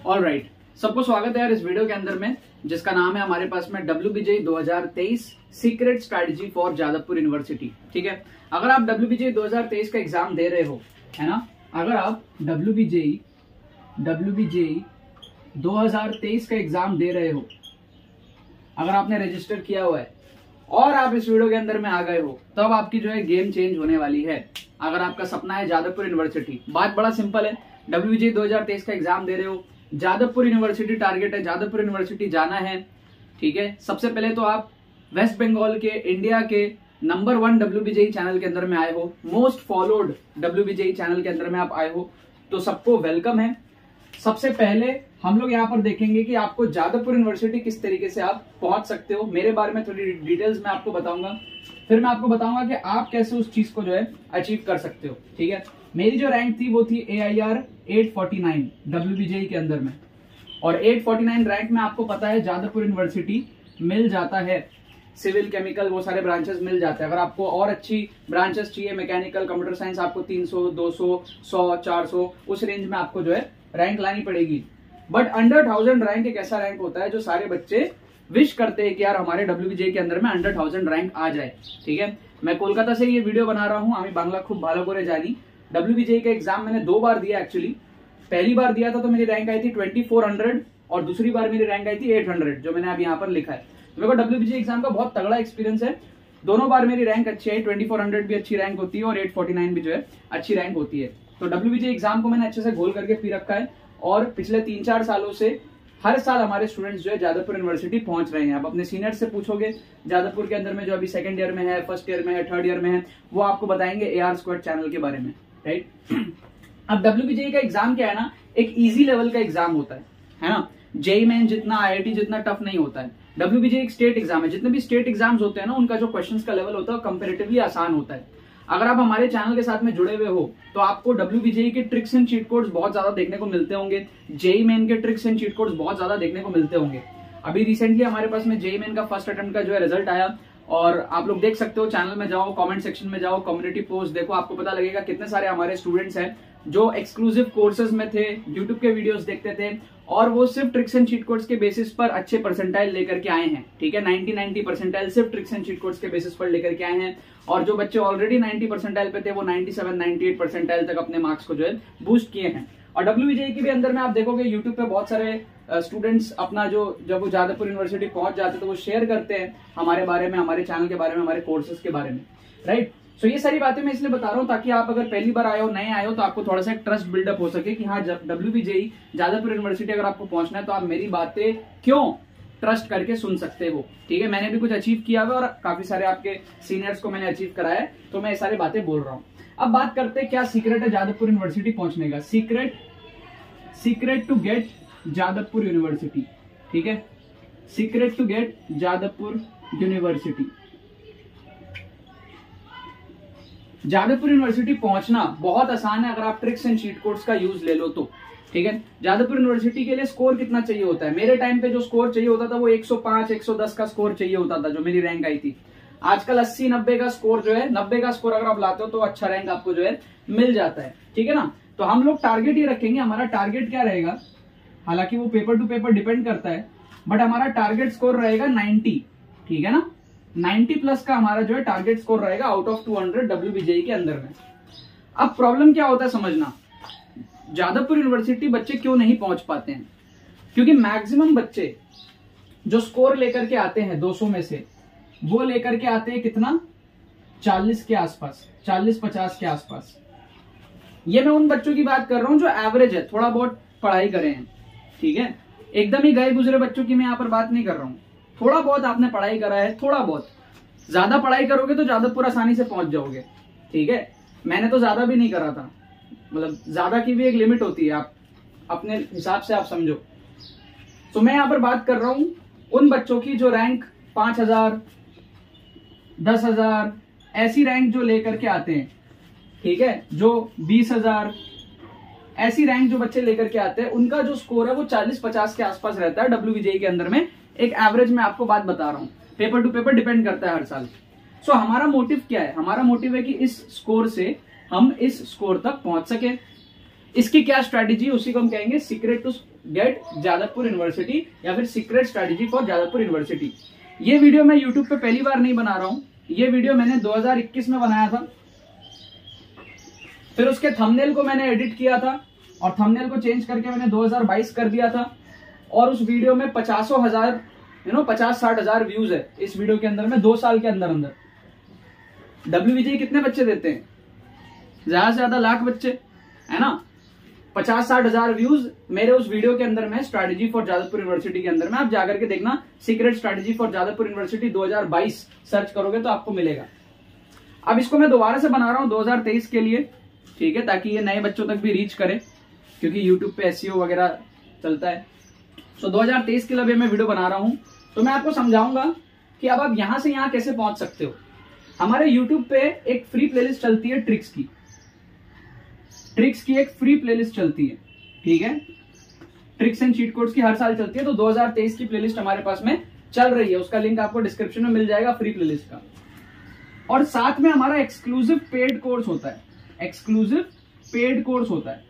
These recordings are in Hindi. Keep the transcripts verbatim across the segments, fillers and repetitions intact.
ऑल राइट, सबको स्वागत है यार इस वीडियो के अंदर में, जिसका नाम है हमारे पास में डब्ल्यू बी जे ई दो हज़ार तेईस secret strategy for Jadavpur university. ठीक है, अगर आप डब्ल्यू बी जे ई दो हज़ार तेईस का एग्जाम दे रहे हो, है ना, अगर आप W B J E W B J E दो हज़ार तेईस का एग्जाम दे रहे हो, अगर आपने रजिस्टर किया हुआ है और आप इस वीडियो के अंदर में आ गए हो, तब तो आपकी जो है गेम चेंज होने वाली है। अगर आपका सपना है जादवपुर यूनिवर्सिटी, बात बड़ा सिंपल है, डब्ल्यू बी जे ई दो हज़ार तेईस का एग्जाम दे रहे हो, जादवपुर यूनिवर्सिटी टारगेट है, जादवपुर यूनिवर्सिटी जाना है। ठीक है, सबसे पहले तो आप वेस्ट बंगाल के, इंडिया के number one W B J E channel के अंदर में आए हो, most followed W B J E channel के अंदर में आप आए हो, तो सबको वेलकम है। सबसे पहले हम लोग यहाँ पर देखेंगे कि आपको जादवपुर यूनिवर्सिटी किस तरीके से आप पहुंच सकते हो। मेरे बारे में थोड़ी डिटेल्स में आपको बताऊंगा, फिर मैं आपको बताऊंगा कि आप कैसे उस चीज को जो है अचीव कर सकते हो। ठीक है, मेरी जो रैंक थी वो थी ए आई आर आठ सौ उनचास डब्ल्यू बी जे ई के अंदर में, और आठ सौ उनचास रैंक में आपको पता है जादवपुर यूनिवर्सिटी मिल जाता है, सिविल, केमिकल, वो सारे ब्रांचेस मिल जाते हैं। अगर आपको और अच्छी ब्रांचेस चाहिए, मैकेनिकल, कंप्यूटर साइंस, आपको तीन सौ, दो सौ, सौ, चार सौ उस रेंज में आपको जो है रैंक लानी पड़ेगी। बट अंडर थाउजेंड रैंक एक ऐसा रैंक होता है जो सारे बच्चे विश करते हैं कि यार हमारे डब्ल्यू बी जे ई के अंदर में अंडर थाउजेंड रैंक आ जाए। ठीक है, मैं कोलकाता से ये वीडियो बना रहा हूँ, हमें बांग्ला खूब भालो करे जानी। डब्ल्यू बी जे ई का एग्जाम मैंने दो बार दिया एक्चुअली। पहली बार दिया था तो मेरी रैंक आई थी ट्वेंटी फोर हंड्रेड और दूसरी बार मेरी रैंक आई थी एट हंड्रेड, जो मैंने अभी यहाँ पर लिखा है। मेरे को W B J E exam का बहुत तगड़ा एक्सपीरियंस है, दोनों बार मेरी रैंक अच्छी है, ट्वेंटी फोर हंड्रेड भी अच्छी रैंक होती है और एट फोर्टी नाइन भी जो है अच्छी रैंक होती है। तो W B J E exam को मैंने अच्छे से घोल करके पी रखा है, और पिछले तीन चार सालों से हर साल हमारे स्टूडेंट्स जो है जादवपुर यूनिवर्सिटी पहुंच रहे हैं। आप अपने सीनियर से पूछोगे जादवपुर के अंदर में जो अभी सेकंड ईयर में है, फर्स्ट ईयर में है, थर्ड ईयर में है, वो आपको बताएंगे ए आर स्क्वाड चैनल के बारे में। राइट, अब डब्ल्यू बी जे ई का एग्जाम क्या है ना, एक इजी लेवल का एग्जाम होता है, है ना। जे ई मेन जितना, आई आई टी जितना टफ नहीं होता है। डब्ल्यू बी जे ई एक स्टेट एग्जाम है, जितने भी स्टेट एग्जाम्स होते हैं ना, उनका जो क्वेश्चंस का लेवल होता है कंपेरेटिवली आसान होता है। अगर आप हमारे चैनल के साथ में जुड़े हुए हो तो आपको डब्ल्यू बी जे ई के ट्रिक्स एंड चीट कोड्स बहुत ज्यादा देखने को मिलते होंगे, जे ई मेन के ट्रिक्स एंड चीट कोड्स बहुत ज्यादा देखने को मिलते होंगे। अभी रिसेंटली हमारे पास में जे ई मेन का फर्स्ट अटेम्प्ट का जो है रिजल्ट आया, और आप लोग देख सकते हो, चैनल में जाओ, कमेंट सेक्शन में जाओ, कम्युनिटी पोस्ट देखो, आपको पता लगेगा कितने सारे हमारे स्टूडेंट्स हैं जो एक्सक्लूसिव कोर्सेज में थे, यूट्यूब के वीडियोस देखते थे, और वो सिर्फ ट्रिक्स एंड चीट कोड्स के बेसिस पर अच्छे परसेंटाइल लेकर के आए हैं। ठीक है, नाइंटी नाइंटी परसेंटाइल सिर्फ ट्रिक्स एंड चीट कोड्स के बेसिस पर लेकर के आए हैं, और जो बच्चे ऑलरेडी नाइंटी परसेंटाइल पे थे वो ninety seven ninety eight percentile तक अपने मार्क्स को जो है बूस्ट किए हैं। और डब्ल्यू बी जे ई के भी अंदर में आप देखोगे यूट्यूब पे बहुत सारे स्टूडेंट्स अपना जो, जब वो जादवपुर यूनिवर्सिटी पहुंच जाते तो वो शेयर करते हैं हमारे बारे में, हमारे चैनल के बारे में, हमारे कोर्सेज के बारे में। राइट, सो ये सारी बातें मैं इसलिए बता रहा हूँ ताकि आप अगर पहली बार आए हो, नए आए हो, तो आपको थोड़ा सा ट्रस्ट बिल्डअप हो सके कि हाँ, जब W B J E Jadavpur university अगर आपको पहुंचना है तो आप मेरी बातें क्यों ट्रस्ट करके सुन सकते हो। ठीक है, मैंने भी कुछ अचीव किया हुआ और काफी सारे आपके सीनियर्स को मैंने अचीव कराया है, तो मैं ये सारी बातें बोल रहा हूँ। अब बात करते हैं क्या सीक्रेट है जादवपुर यूनिवर्सिटी पहुंचने का। Secret secret to get Jadavpur university. ठीक है, secret to get Jadavpur university. Jadavpur university पहुंचना बहुत आसान है अगर आप ट्रिक्स एंड चीट कोड्स का यूज ले लो तो। ठीक है, जादवपुर यूनिवर्सिटी के लिए स्कोर कितना चाहिए होता है? मेरे टाइम पे जो स्कोर चाहिए होता था वो एक सौ पाँच एक सौ दस का स्कोर चाहिए होता था, जो मेरी रैंक आई थी। आजकल अस्सी नब्बे का स्कोर जो है, नब्बे का स्कोर अगर आप लाते हो तो अच्छा रैंक आपको जो है मिल जाता है। ठीक है ना, तो हम लोग टारगेट ये रखेंगे, हमारा टारगेट क्या रहेगा, हालांकि वो पेपर टू पेपर डिपेंड करता है, बट हमारा टारगेट स्कोर रहेगा नाइंटी। ठीक है ना, नाइंटी प्लस का हमारा जो है टारगेट स्कोर रहेगा out of two hundred W B J E के अंदर में। अब प्रॉब्लम क्या होता है समझना, जादवपुर यूनिवर्सिटी बच्चे क्यों नहीं पहुंच पाते हैं? क्योंकि मैक्सिमम बच्चे जो स्कोर लेकर के आते हैं दो सौ में से, वो लेकर के आते हैं कितना, चालीस के आसपास, चालीस पचास के आसपास। ये मैं उन बच्चों की बात कर रहा हूं जो एवरेज है, थोड़ा बहुत पढ़ाई करे हैं। ठीक है, एकदम ही गए गुजरे बच्चों की मैं यहाँ पर बात नहीं कर रहा हूँ। थोड़ा बहुत आपने पढ़ाई करा है, थोड़ा बहुत, ज्यादा पढ़ाई करोगे तो जादवपुर आसानी से पहुंच जाओगे। ठीक है, मैंने तो ज्यादा भी नहीं करा था, मतलब ज्यादा की भी एक लिमिट होती है, आप अपने हिसाब से आप समझो। तो मैं यहाँ पर बात कर रहा हूं उन बच्चों की जो रैंक पांच हजार दस हजार ऐसी रैंक जो लेकर के आते हैं। ठीक है, जो बीस हजार ऐसी रैंक जो बच्चे लेकर के आते हैं, उनका जो स्कोर है वो चालीस पचास के आसपास रहता है डब्ल्यू बी जे ई के अंदर में। एक एवरेज में आपको बात बता रहा हूं, पेपर टू पेपर डिपेंड करता है हर साल। सो so, हमारा मोटिव क्या है? हमारा मोटिव है कि इस स्कोर से हम इस स्कोर तक पहुंच सके। इसकी क्या स्ट्रैटेजी, उसी को हम कहेंगे secret to get Jadavpur university या फिर secret strategy for Jadavpur university. ये वीडियो मैं यूट्यूब पे पहली बार नहीं बना रहा हूं, ये वीडियो मैंने दो हज़ार इक्कीस में बनाया था, फिर उसके थंबनेल को मैंने एडिट किया था और थंबनेल को चेंज करके मैंने दो हज़ार बाईस कर दिया था और उस वीडियो में पचासों हजार यू नो पचास साठ हजार व्यूज है इस वीडियो के अंदर में दो साल के अंदर अंदर। डब्ल्यूबीजे कितने बच्चे देते हैं? ज्यादा से ज्यादा लाख बच्चे, है ना। पचास साठ हजार व्यूज मेरे उस वीडियो के अंदर में स्ट्रैटेजी फॉर जादवपुर यूनिवर्सिटी के अंदर में, आप जाकर के देखना secret strategy for Jadavpur university दो हज़ार बाईस सर्च करोगे तो आपको मिलेगा। अब इसको मैं दोबारा से बना रहा हूं दो हज़ार तेईस के लिए, ठीक है, ताकि ये नए बच्चों तक भी रीच करे, क्योंकि यूट्यूब पे एसईओ वगैरह चलता है। सो दो हज़ार तेईस के लिए मैं वीडियो बना रहा हूं, तो मैं आपको समझाऊंगा कि अब आप यहां से यहां कैसे पहुंच सकते हो। हमारे यूट्यूब पे एक फ्री प्लेलिस्ट चलती है ट्रिक्स की, ट्रिक्स की एक फ्री प्लेलिस्ट चलती है, ठीक है, ट्रिक्स एंड चीट कोड्स की हर साल चलती है। तो दो हज़ार तेईस की प्लेलिस्ट हमारे पास में चल रही है, उसका लिंक आपको डिस्क्रिप्शन में मिल जाएगा फ्री प्लेलिस्ट का। और साथ में हमारा एक्सक्लूसिव पेड कोर्स होता है, एक्सक्लूसिव पेड कोर्स होता है,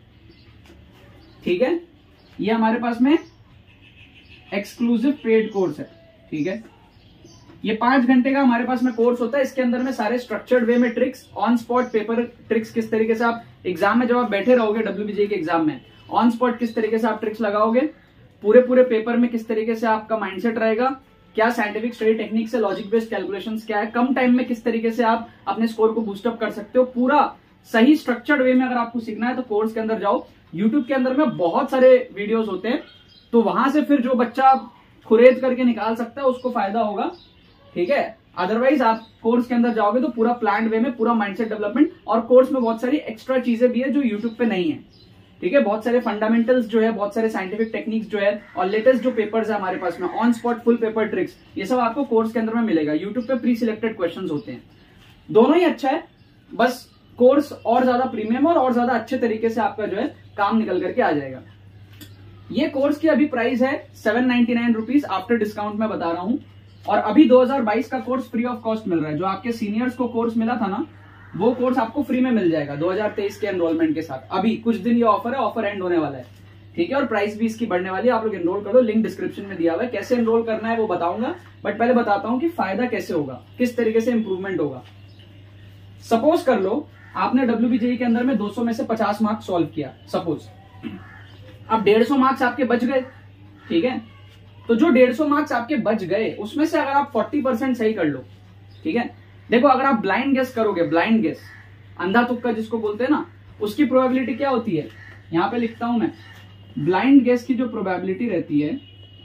ठीक है, ये हमारे पास में एक्सक्लूसिव पेड कोर्स है, ठीक है। ये पांच घंटे का हमारे पास में कोर्स होता है, इसके अंदर में सारे स्ट्रक्चर्ड वे में tricks, on spot paper tricks, किस तरीके से आप एग्जाम में जब आप बैठे रहोगे डब्ल्यूबीजे के एग्जाम में ऑन स्पॉट किस तरीके से आप ट्रिक्स लगाओगे, पूरे पूरे पेपर में किस तरीके से आपका माइंडसेट रहेगा, क्या साइंटिफिक स्टडी टेक्निक से लॉजिक बेस्ड कैलकुलेशंस क्या है, कम टाइम में किस तरीके से आप अपने स्कोर को बूस्टअप कर सकते हो, पूरा सही स्ट्रक्चर्ड वे में अगर आपको सीखना है तो कोर्स के अंदर जाओ। यूट्यूब के अंदर में बहुत सारे वीडियोस होते हैं, तो वहां से फिर जो बच्चा खुरेद करके निकाल सकता है उसको फायदा होगा, ठीक है। अदरवाइज आप कोर्स के अंदर जाओगे तो पूरा प्लान वे में पूरा माइंडसेट डेवलपमेंट, और कोर्स में बहुत सारी एक्स्ट्रा चीजें भी है जो यूट्यूब पे नहीं है, ठीक है, बहुत सारे फंडामेंटल्स जो है, बहुत सारे साइंटिफिक टेक्निक्स जो है, और लेटेस्ट जो पेपर्स है हमारे पास में on spot full paper tricks, ये सब आपको कोर्स के अंदर में मिलेगा। यूट्यूब पे प्री सिलेक्टेड क्वेश्चंस होते हैं, दोनों ही अच्छा है, बस कोर्स और ज्यादा प्रीमियम और और ज्यादा अच्छे तरीके से आपका जो है काम निकल करके आ जाएगा। ये कोर्स की अभी प्राइस है seven ninety nine rupees after discount में बता रहा हूं, और अभी दो हज़ार बाईस का कोर्स फ्री ऑफ कॉस्ट मिल रहा है। जो आपके सीनियर्स को कोर्स मिला था ना, वो कोर्स आपको फ्री में मिल जाएगा दो हज़ार तेईस के एनरोलमेंट के साथ। अभी कुछ दिन ये ऑफर है, ऑफर एंड होने वाला है, ठीक है, और प्राइस भी इसकी बढ़ने वाली है। आप लोग एनरोल करो, लिंक डिस्क्रिप्शन में दिया हुआ है। कैसे एनरोल करना है वो बताऊंगा, बट पहले बताता हूं कि फायदा कैसे होगा, किस तरीके से इंप्रूवमेंट होगा। सपोज कर लो आपने डब्ल्यूबीजे के अंदर में दो सौ में से पचास मार्क्स सॉल्व किया, सपोज, अब डेढ़ सौ मार्क्स आपके बच गए, ठीक है। तो जो डेढ़ सौ मार्क्स आपके बच गए उसमें से अगर आप चालीस परसेंट सही कर लो, ठीक है, देखो अगर आप ब्लाइंड गेस करोगे, ब्लाइंड गेस, अंधा तुक्का जिसको बोलते हैं ना, उसकी प्रोबेबिलिटी क्या होती है, यहां पे लिखता हूं मैं, ब्लाइंड गेस की जो प्रोबेबिलिटी रहती है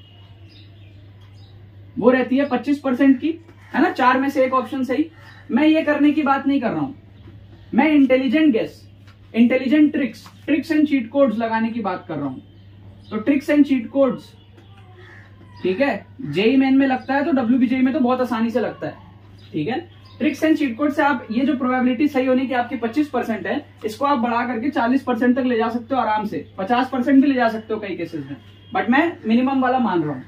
वो रहती है पच्चीस परसेंट की, है ना, चार में से एक ऑप्शन सही। मैं ये करने की बात नहीं कर रहा हूं, मैं intelligent guess, intelligent tricks, tricks and cheat codes लगाने की बात कर रहा हूं। तो ट्रिक्स एंड चीट कोड्स, ठीक है, जेई मेन में लगता है तो डब्ल्यूबीजे में तो बहुत आसानी से लगता है, ठीक है। ट्रिक्स एंड चीट कोड से आप ये जो प्रोबेबिलिटी सही होने की आपकी पच्चीस परसेंट है, इसको आप बढ़ा करके चालीस परसेंट तक ले जा सकते हो आराम से, पचास परसेंट भी ले जा सकते हो कई केसेस में, बट मैं मिनिमम वाला मान रहा हूं।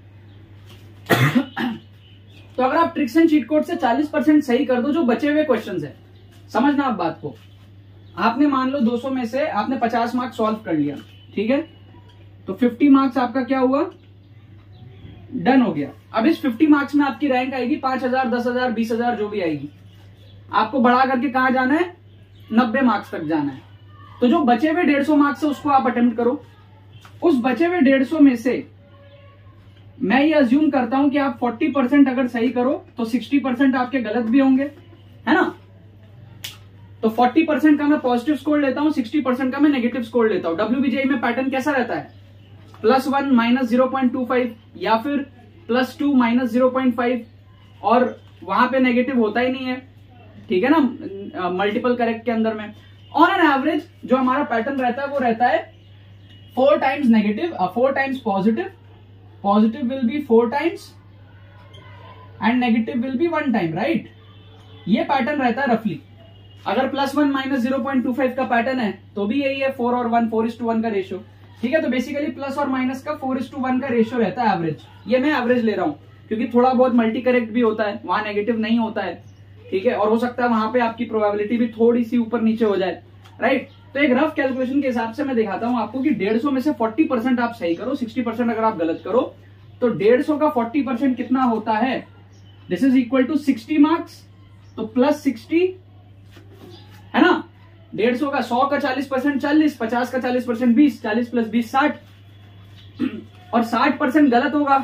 तो अगर आप ट्रिक्स एंड चीट कोड से चालीस परसेंट सही कर दो जो बचे हुए क्वेश्चंस है, समझना आप बात को, आपने मान लो दो सौ में से आपने पचास मार्क्स सॉल्व कर लिया, ठीक है, तो पचास मार्क्स आपका क्या हुआ, डन हो गया। अब इस पचास मार्क्स में आपकी रैंक आएगी पांच हजार, दस हजार, बीस हजार जो भी आएगी, आपको बढ़ा करके कहां जाना है, नब्बे मार्क्स तक जाना है। तो जो बचे हुए डेढ़ सौ मार्क्स है उसको आप अटेम्प्ट करो। उस बचे हुए डेढ़ सौ में से मैं ये अज्यूम करता हूं कि आप चालीस परसेंट अगर सही करो तो साठ परसेंट आपके गलत भी होंगे, है ना। तो चालीस परसेंट का मैं पॉजिटिव स्कोर लेता हूं, साठ परसेंट का मैं नेगेटिव स्कोर लेता हूं। डब्ल्यूबीजे में पैटर्न कैसा रहता है, plus one minus zero point two five या फिर plus two minus zero point five, और वहां पे नेगेटिव होता ही नहीं है, ठीक है ना, मल्टीपल करेक्ट के अंदर में। ऑन एन एवरेज जो हमारा पैटर्न रहता है वो रहता है four times negative, four times positive, positive will be four times and negative will be one time, right. ये पैटर्न रहता है रफली। अगर plus one minus zero point two five का पैटर्न है तो भी यही है, फोर और one, four is to one का रेशियो, ठीक है। तो बेसिकली प्लस और माइनस का फोर इज टू वन का रेशियो रहता है एवरेज। ये मैं एवरेज ले रहा हूं क्योंकि थोड़ा बहुत मल्टी करेक्ट भी होता है, वहां नेगेटिव नहीं होता है, ठीक है, और हो सकता है वहां पे आपकी प्रोबेबिलिटी भी थोड़ी सी ऊपर नीचे हो जाए, राइट। तो एक रफ कैलकुलेशन के हिसाब से मैं दिखाता हूं आपको कि डेढ़ सौ में से फोर्टी परसेंट आप सही करो, सिक्सटी परसेंट अगर आप गलत करो तो डेढ़ सौ का फोर्टी परसेंट कितना होता है, this is equal to sixty marks, तो प्लस सिक्सटी है ना। डेढ़ सौ का सौ का चालीस परसेंट चालीस, पचास का चालीस परसेंट बीस, चालीस प्लस बीस साठ, और साठ परसेंट गलत होगा।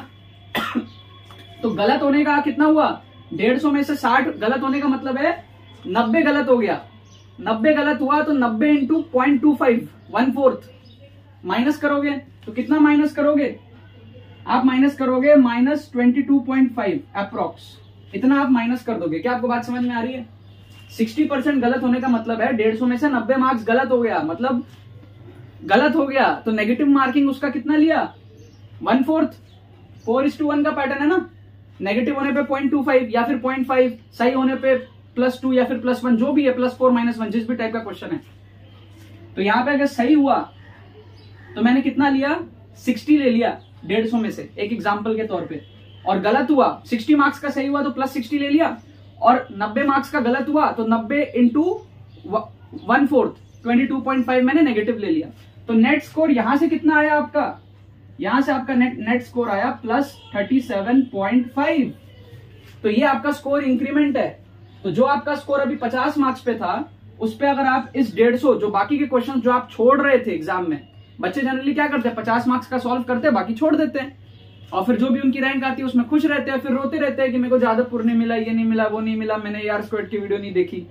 तो गलत होने का कितना हुआ, डेढ़ सौ में से साठ गलत होने का मतलब है नब्बे गलत हो गया। नब्बे गलत हुआ तो नब्बे into point two five, one fourth minus करोगे तो कितना माइनस करोगे आप, माइनस करोगे minus twenty two point five approx, इतना आप माइनस कर दोगे। क्या आपको बात समझ में आ रही है? सिक्सटी परसेंट गलत होने का मतलब है डेढ़ सौ में से नब्बे मार्क्स गलत हो गया, मतलब गलत हो गया तो नेगेटिव मार्किंग उसका कितना लिया, one fourth. Four is to one का पैटर्न है ना, नेगेटिव होने पे पॉइंट टू फाइव या फिर पॉइंट फाइव, सही होने पे प्लस टू या फिर प्लस वन, जो भी है, प्लस फोर माइनस वन, जिस भी टाइप का क्वेश्चन है। तो यहां पे अगर सही हुआ तो मैंने कितना लिया, सिक्सटी ले लिया डेढ़ सौ में से, एक एग्जाम्पल के तौर पे। और गलत हुआ, सिक्सटी मार्क्स का सही हुआ तो प्लस सिक्सटी ले लिया, और नब्बे मार्क्स का गलत हुआ तो नब्बे into one fourth, twenty two point five मैंने नेगेटिव ले लिया। तो नेट स्कोर यहां से कितना आया आपका, यहां से आपका नेट नेट स्कोर आया plus thirty seven point five. तो ये आपका स्कोर इंक्रीमेंट है। तो जो आपका स्कोर अभी पचास मार्क्स पे था, उस पे अगर आप इस डेढ़ सौ, जो बाकी के क्वेश्चन जो आप छोड़ रहे थे एग्जाम में, बच्चे जनरली क्या करते हैं, पचास मार्क्स का सॉल्व करते हैं, बाकी छोड़ देते हैं, और फिर जो भी उनकी रैंक आती है उसमें खुश रहते हैं, फिर रोते रहते हैं कि मेरे को जादवपुर नहीं मिला, ये नहीं मिला, वो नहीं मिला, मैंने यार स्क्वाड की वीडियो नहीं देखी।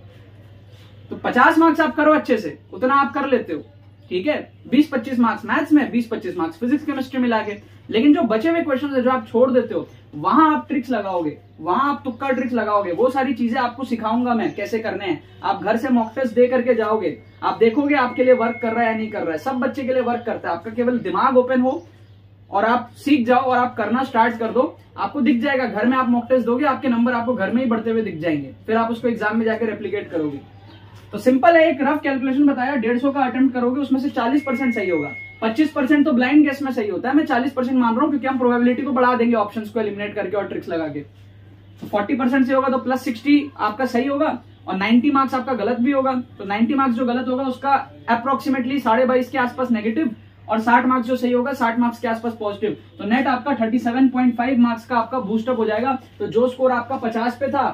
तो पचास मार्क्स आप करो अच्छे से, उतना आप कर लेते हो, ठीक है। बीस पच्चीस मार्क्स मैथ्स में, बीस पच्चीस मार्क्स फिजिक्स केमिस्ट्री मिला के। लेकिन जो बचे हुए क्वेश्चन है जो आप छोड़ देते हो, वहां आप ट्रिक्स लगाओगे, वहां आप तुक्का ट्रिक्स लगाओगे। वो सारी चीजें आपको सिखाऊंगा मैं कैसे करने हैं। आप घर से मॉक टेस्ट दे करके जाओगे, आप देखोगे आपके लिए वर्क कर रहा है या नहीं कर रहा है। सब बच्चे के लिए वर्क करता है, आपका केवल दिमाग ओपन हो और आप सीख जाओ और आप करना स्टार्ट कर दो, आपको दिख जाएगा। घर में आप मॉक टेस्ट दोगे, आपके नंबर आपको घर में ही बढ़ते हुए दिख जाएंगे, फिर आप उसको एग्जाम में जाकर रेप्लिकेट करोगे। तो सिंपल है, एक रफ कैलकुलेशन बताया, डेढ़ सौ का अटेम्प्ट करोगे, उसमें से चालीस परसेंट सही होगा, पच्चीस परसेंट तो ब्लाइंड गेस में सही होता है। मैं चालीस परसेंट मान रहा हूं क्योंकि हम प्रोबेबिलिटी को बढ़ा देंगे ऑप्शंस को एलिमिनेट करके और ट्रिक्स लगा के। तो फोर्टी परसेंट से होगा तो प्लस सिक्सटी आपका सही होगा, और नाइन्टी मार्क्स आपका गलत भी होगा। तो नाइन्टी मार्क्स जो गलत होगा उसका अप्रोक्सीमेटली साढ़े बाईस के आसपास नेगेटिव, और साठ मार्क्स जो सही होगा साठ मार्क्स के आसपास पॉजिटिव। तो नेट आपका thirty seven point five marks का आपका बूस्टअप हो जाएगा। तो जो स्कोर आपका पचास पे था,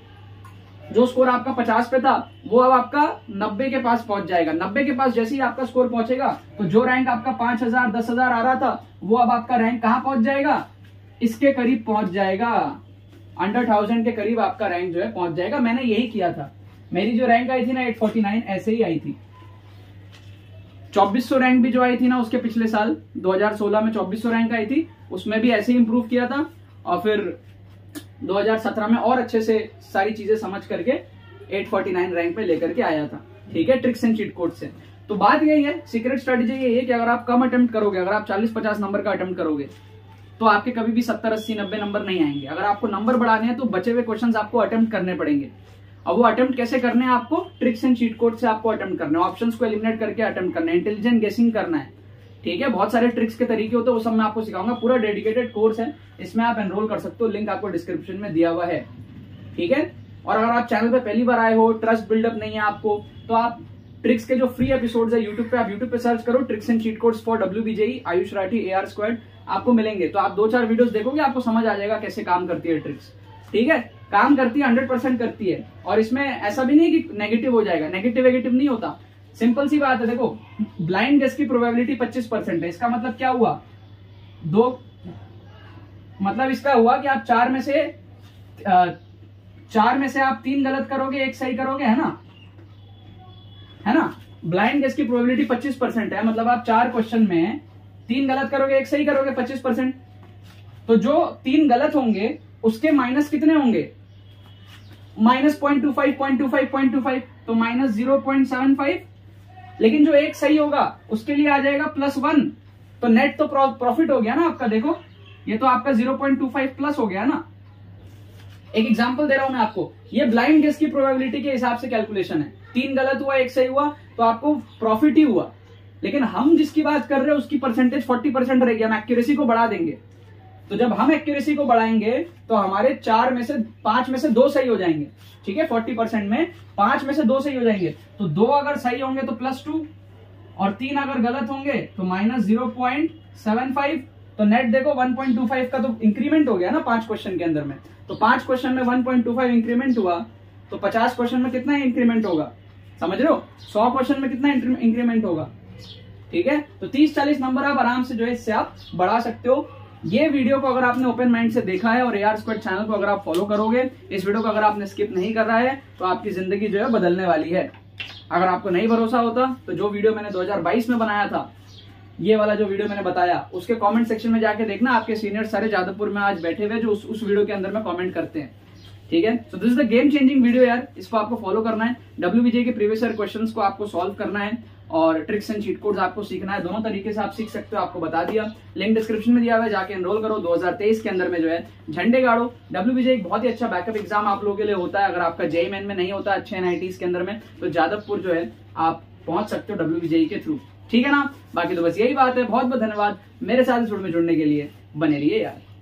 जो स्कोर आपका पचास पे था, वो अब आपका नब्बे के पास पहुंच जाएगा। नब्बे के पास जैसे ही आपका स्कोर पहुंचेगा तो जो रैंक आपका पांच हजार दस हजार आ रहा था, वो अब आपका रैंक कहां पहुंच जाएगा, इसके करीब पहुंच जाएगा, अंडर थाउजेंड के करीब आपका रैंक जो है पहुंच जाएगा। मैंने यही किया था, मेरी जो रैंक आई थी ना एट फोर्टी नाइन, ऐसे ही आई थी। चौबीस सौ रैंक भी जो आई थी ना उसके पिछले साल दो हज़ार सोलह में चौबीस सौ रैंक आई थी, उसमें भी ऐसे ही इंप्रूव किया था, और फिर दो हज़ार सत्रह में और अच्छे से सारी चीजें समझ करके आठ सौ उनचास रैंक पे लेकर के आया था, ठीक है, ट्रिक्स एंड चीट कोड से। तो बात यही है, सीक्रेट स्ट्रेटेजी यही है कि अगर आप कम अटेम्प्ट करोगे, अगर आप चालीस पचास नंबर का अटेम्प्ट करोगे, तो आपके कभी भी सत्तर अस्सी नब्बे नंबर नहीं आएंगे। अगर आपको नंबर बढ़ाने हैं तो बचे हुए क्वेश्चंस आपको अटेम्प्ट करने पड़ेंगे। अब वो अटेम्प्ट कैसे करने हैं, आपको ट्रिक्स एंड चीट कोड से आपको अटेम्प्ट करना है, ऑप्शंस को एलिमिनेट करके अटेम्प्ट करना है, इंटेलिजेंट गेसिंग करना है, ठीक है। बहुत सारे ट्रिक्स के तरीके होते हैं, वो सब मैं आपको सिखाऊंगा। पूरा डेडिकेटेड कोर्स है, इसमें आप एनरोल कर सकते हो, लिंक आपको डिस्क्रिप्शन में दिया हुआ है, ठीक है। और अगर आप चैनल पे पहली बार आए हो, ट्रस्ट बिल्डअप नहीं है आपको, तो आप ट्रिक्स के जो फ्री एपिसोड्स है यूट्यूब पे, आप यूट्यूब पे सर्च करो tricks and cheat codes for WBJEE Ayush Rathi A R squad, आपको मिलेंगे। तो आप दो चार वीडियोस देखोगे, आपको समझ आ जाएगा कैसे काम करती है ट्रिक्स, ठीक है। काम करती है, हंड्रेड परसेंट करती है, और इसमें ऐसा भी नहीं कि नेगेटिव हो जाएगा, नेगेटिव नेगेटिव नहीं होता। सिंपल सी बात है, देखो ब्लाइंड गेस की प्रोबेबिलिटी पच्चीस परसेंट है, इसका मतलब क्या हुआ, दो मतलब इसका हुआ कि आप चार में से आ, चार में से आप तीन गलत करोगे, एक सही करोगे, है ना, है ना। ब्लाइंड गेस की प्रोबेबिलिटी पच्चीस परसेंट है, मतलब आप चार क्वेश्चन में तीन गलत करोगे, एक सही करोगे, पच्चीस परसेंट। तो जो तीन गलत होंगे उसके माइनस कितने होंगे, minus point two five point two five point two five, तो minus zero point seven five. लेकिन जो एक सही होगा उसके लिए आ जाएगा प्लस वन, तो नेट तो प्रॉफिट हो गया ना आपका। देखो ये तो आपका zero point two five plus हो गया ना। एक एग्जांपल दे रहा हूं मैं आपको, ये ब्लाइंड गेस की प्रोबेबिलिटी के हिसाब से कैलकुलेशन है, तीन गलत हुआ एक सही हुआ तो आपको प्रॉफिट ही हुआ। लेकिन हम जिसकी बात कर रहे हैं उसकी परसेंटेज फोर्टी परसेंट रहेगी, हम एक्यूरेसी को बढ़ा देंगे। तो जब हम एक्यूरेसी को बढ़ाएंगे तो हमारे चार में से पांच में से दो सही हो जाएंगे, ठीक है। फोर्टी परसेंट में पांच में से दो सही हो जाएंगे, तो दो अगर सही होंगे तो प्लस टू, और तीन अगर गलत होंगे तो minus zero point seven five. तो नेट देखो वन पॉइंट टू फाइव का तो इंक्रीमेंट हो गया ना पांच क्वेश्चन के अंदर में। तो पांच क्वेश्चन में one point two five increment हुआ, तो पचास क्वेश्चन में कितना इंक्रीमेंट होगा, समझ रहे हो? सौ क्वेश्चन में कितना इंक्रीमेंट होगा, ठीक है। तो तीस चालीस नंबर आप आराम से जो है इससे आप बढ़ा सकते हो। ये वीडियो को अगर आपने ओपन माइंड से देखा है और एआर स्क्वाड चैनल को अगर आप फॉलो करोगे, इस वीडियो को अगर आपने स्किप नहीं कर रहा है, तो आपकी जिंदगी जो है बदलने वाली है। अगर आपको नहीं भरोसा होता तो जो वीडियो मैंने दो हज़ार बाईस में बनाया था, ये वाला जो वीडियो मैंने बताया, उसके कमेंट सेक्शन में जाके देखना, आपके सीनियर सारे जादवपुर में आज बैठे हुए जो उस, उस वीडियो के अंदर में कमेंट करते हैं, ठीक है। So this is the game changing video यार, इसको आपको फॉलो करना है। डब्ल्यूबीजे के प्रीवियस ईयर क्वेश्चंस को आपको सॉल्व करना है और ट्रिक्स एंड चीट कोड्स आपको सीखना है। दोनों तरीके से आप सीख सकते हो, आपको बता दिया। लिंक डिस्क्रिप्शन में दिया हुआ है, जाके एनरोल करो। दो हज़ार तेईस के अंदर में जो है झंडे गाड़ो। डब्ल्यूबीजे एक बहुत ही अच्छा बैकअप एग्जाम आप लोगों के लिए होता है। अगर आपका जेईई मेन में नहीं होता अच्छे एनआईटीज के अंदर में, तो जादवपुर जो है आप पहुंच सकते हो डब्ल्यूबीजे के थ्रू, ठीक है ना। बाकी तो बस यही बात है। बहुत बहुत धन्यवाद मेरे साथ इस वीडियो में जुड़ने के लिए, बने रहिए यार।